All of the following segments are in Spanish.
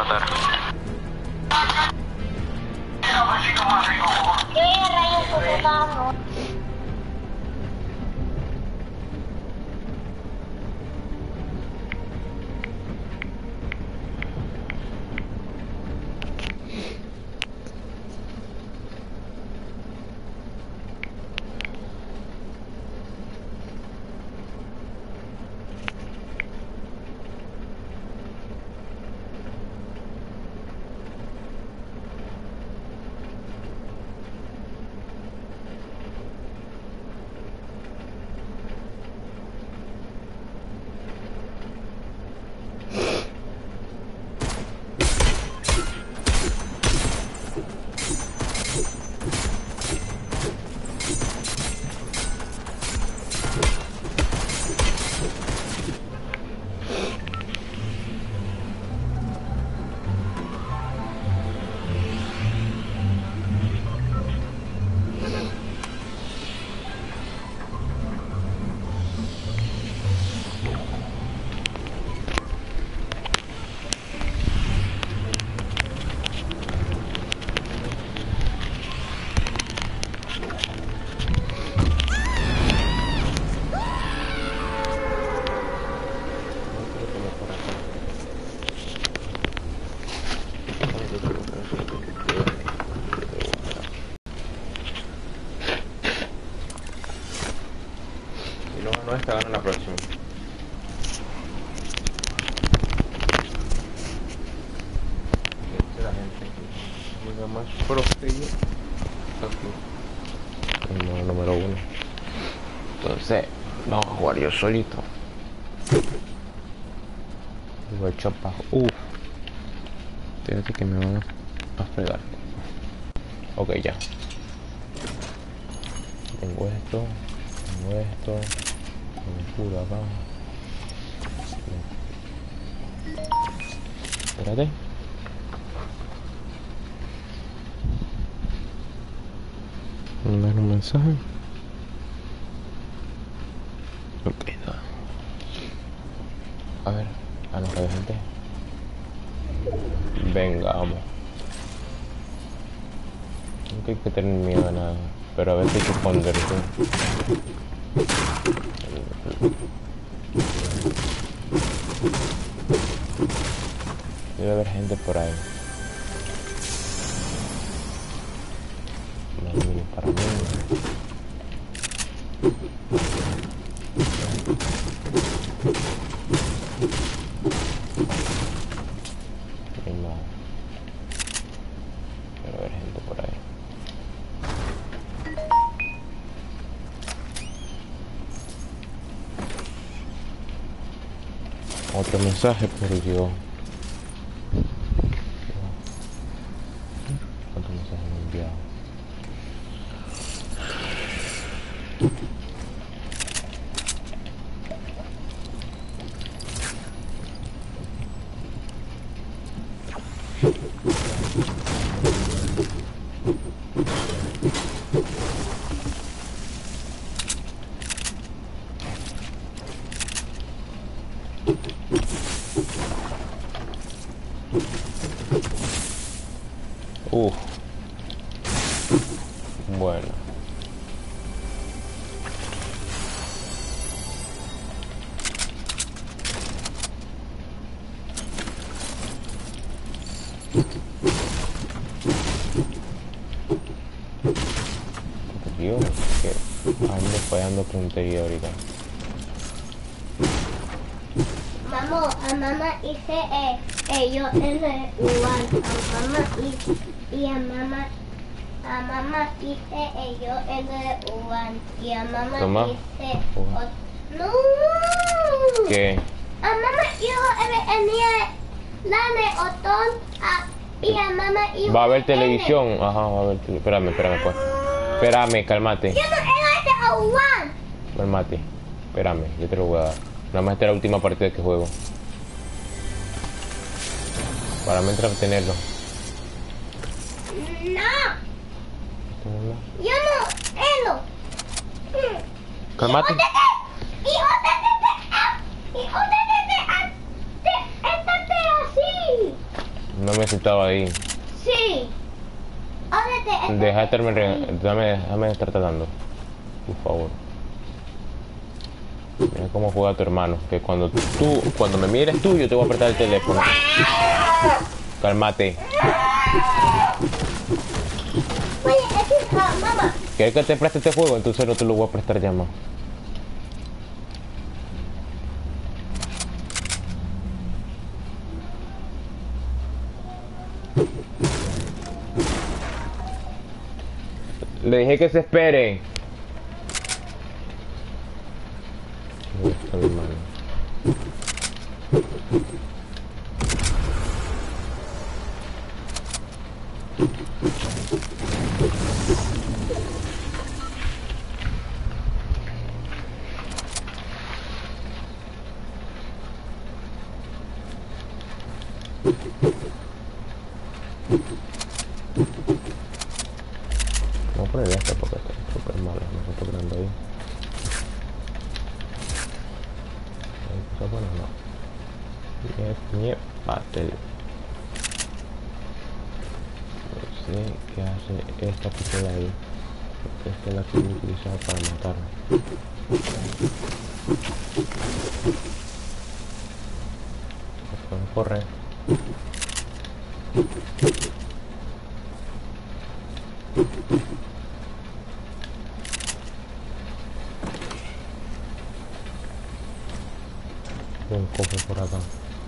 matar. ¿Qué rayos se dando? No está ganando la próxima. La gente juega más pro que yo. Aquí. No, número 1. Entonces, vamos a jugar yo solito. Digo, chapa. Fíjate que me van a fregar. Ok, ya. Tengo esto. Pura acá. Espérate. Mandar un mensaje. Ok, nada. A ver, a no hay gente. Venga, vamos. Nunca hay que tener miedo a nada, pero a veces hay que esconderse. Debe haber gente por ahí. Una mini para mí. No. Debe haber gente por ahí. Otro mensaje por Dios. ¿Cuántos mensajes me han enviado? Bueno. Dios, que ando fallando puntería ahorita. Mamá hice yo en el lugar. A mamá hice yo en el lugar. Y a mamá Toma. hice no. ¿Qué? A mamá yo venía la otón y a mamá iba. Va a ver televisión. Ajá, va a ver televisión. Espérame, pues. Espérame, cálmate. Yo no era de Owan. Cálmate. Espérame, yo te lo voy a dar. Nada más esta es la última partida que juego. Para me entretenerlo. No. Yo no, Cálmate. No me he sentado ahí. Sí. Órale, Deja de estarme déjame de estar tratando. Por favor. Mira cómo juega tu hermano. Que cuando me mires tú, yo te voy a apretar el teléfono. Cálmate. Oye, es mamá. ¿Quieres que te preste este juego? Entonces no te lo voy a prestar ya más. Le dije que se espere. ¿Dónde está mi mano? Vamos a poner esta porque está súper mala, no se está poniendo ahí. Hay cosas buenas, no. Ñe, pastel. No sé qué hace esta pistola ahí. Porque esta es la que voy a utilizar para matarla. Pueden correr. Un cofre por acá.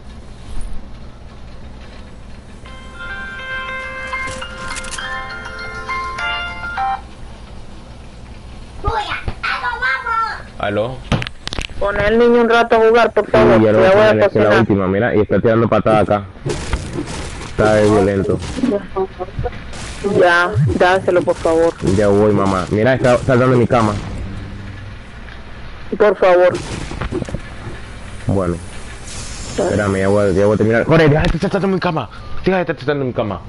¿Aló? Pon al niño un rato a jugar, por favor. Sí, ya lo voy a voy a poner, es que la cocinar. última, mira, y está tirando patada acá. Está de violento. Ya, dáselo, por favor. Ya voy, mamá. Mira, está saltando en mi cama. Por favor. Bueno. Espérame, ya voy a terminar. Corre, deja de estar saltando en mi cama. Deja de estar saltando en mi cama.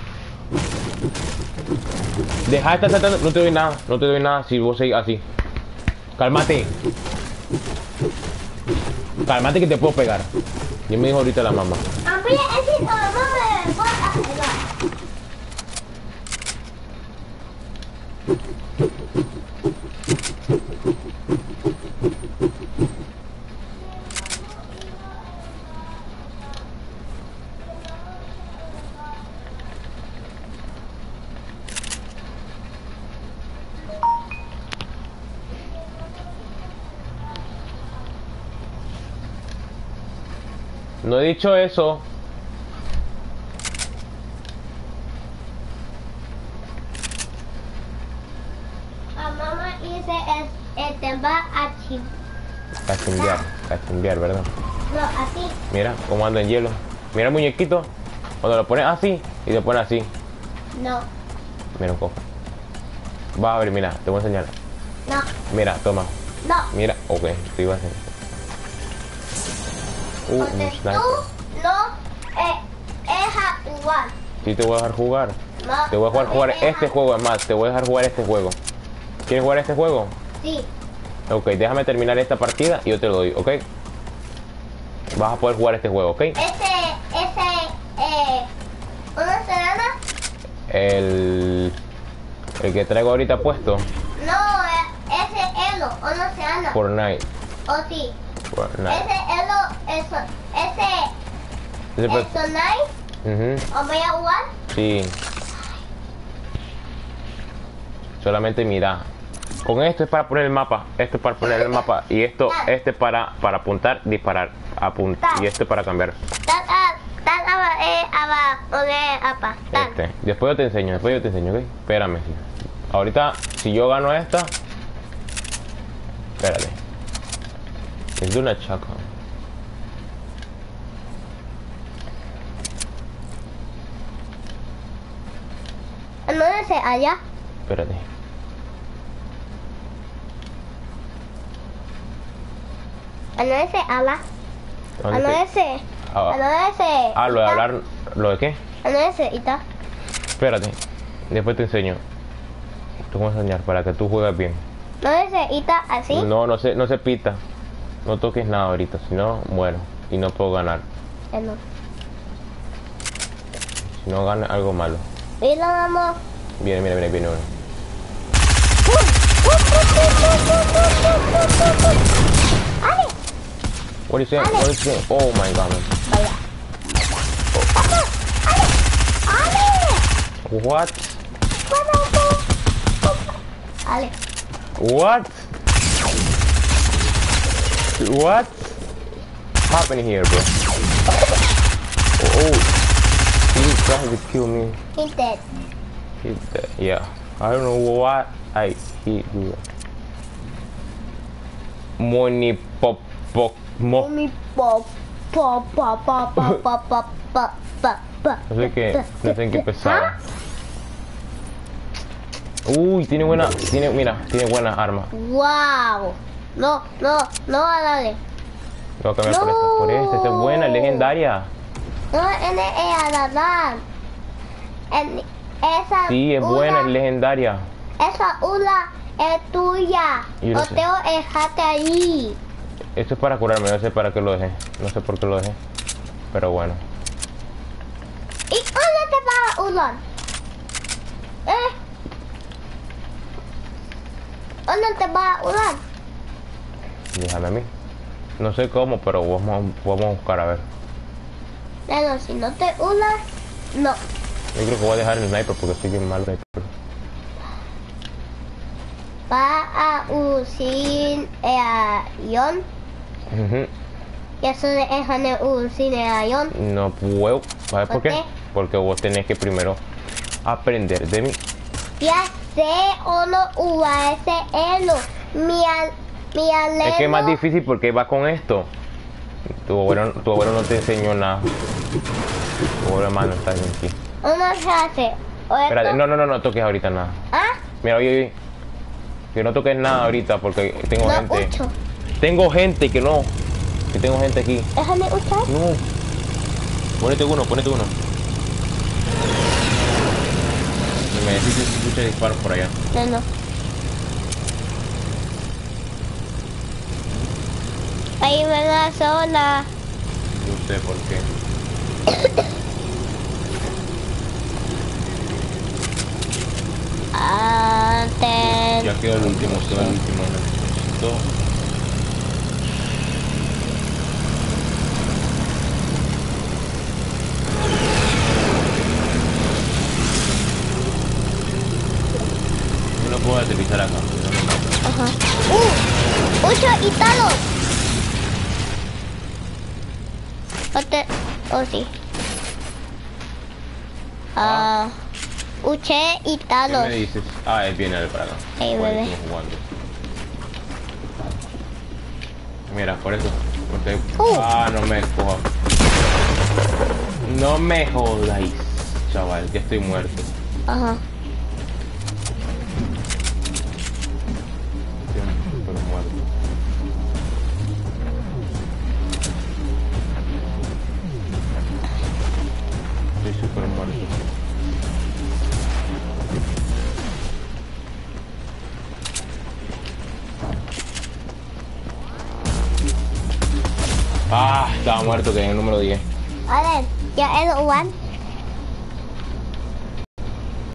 Deja de estar saltando. No te doy nada, no te doy nada si vos seguís así. Cálmate. Cálmate que te puedo pegar. Yo me dijo ahorita la mamá. No he dicho eso. Mamá dice te va a Cachimbiar, ¿verdad? No, así. Mira cómo anda en hielo. Mira el muñequito. Cuando lo pones así y lo pones así. No, Mira un cofre. Va a ver, mira, te voy a enseñar. no, Mira, toma. no. Mira, ok, te iba a hacer. Un Porque sniper. tú no dejas jugar. Sí te voy a dejar jugar. No, Te voy a no jugar me este dejas. juego, es más, te voy a dejar jugar este juego. ¿Quieres jugar este juego? Sí. Ok, déjame terminar esta partida y yo te lo doy, ¿ok? Vas a poder jugar este juego, ¿ok? ¿Una serana? El que traigo ahorita puesto, No, ese elo, una serana. Fortnite. O sí. Fortnite. Ese elo, Ese pues- eso nice. Ujú, ¿O voy a jugar? sí. Solamente mira. Con esto es para poner el mapa. Esto es para poner el mapa. Y esto, este para apuntar, disparar. Y este para cambiar. Después yo te enseño, ¿ok? Espérame. Ahorita, si yo gano esta. Espérate. Es de una chaca. ¿No ese allá? Espérate. ¿No ese ala? ¿Dónde ¿No te- ese? Ah, ¿No ese? Ah, lo de hablar. ¿Lo de qué? ¿No ese? ¿Ita? Espérate. Después te enseño. Te voy a enseñar para que tú juegues bien. ¿No ese? ¿Ita así? No se pita. No toques nada ahorita, si no muero y no puedo ganar. No. Si no gana algo malo. Mira, vamos. Viene uno. Ale, What is it? What is it? Oh my god. vaya. Ale. What? Ale. What? What? Happening here, bro? Oh, he tried to kill me. He's dead. He's dead. Yeah. I don't know what he do. Money pop mo. Mi pop. No sé qué empezar. Uy, tiene buenas armas. Wow. No, dale. Voy a cambiar por esta es buena, legendaria. No, esa Sí, es buena, es legendaria. Esa una es tuya. Yo No no sé. te dejaste ahí. Esto es para curarme, no sé para qué lo dejé. No sé por qué lo dejé. Pero bueno. ¿Y dónde te va uno? ¿Dónde te va uno? Déjame a mí. No sé cómo, pero vamos a buscar a ver. Bueno, si no te unas, no. Yo creo que voy a dejar el sniper porque estoy bien mal sniper. Va a usar ion. Ujú. Y eso de usar ion. No puedo. ¿Sabes por ¿Por qué? qué? Porque vos tenés que primero aprender de mí. Ya sé o no UASL. Mi alelo. Es que es más difícil porque va con esto. Tu abuelo no te enseñó nada. Tu abuelo hermano está bien aquí. Uno se hace. O Espérate, esto. no toques ahorita nada. ¿Ah? Mira, oye. Que no toques nada ahorita porque tengo No, gente. ucho. Tengo gente que no. Que tengo gente aquí. Déjame usar. No. Ponete uno. Me decís si escucha disparos por allá. No. Ahí me da sola. No sé por qué. Antes. Ya quedó el último. Necesito. Yo no puedo aterrizar acá. Ajá. Ucho y talos. Sí. Uche y ¿Qué talos. me dices? Ah, él viene para acá. Hey, Por bebé. eso estamos jugando. Mira, por eso. Porque... no me cojas. No me jodáis, chaval. Ya estoy muerto. Ajá. Estoy muerto. Estoy súper muerto. Estaba muerto que en el número 10. A ver, ya es one.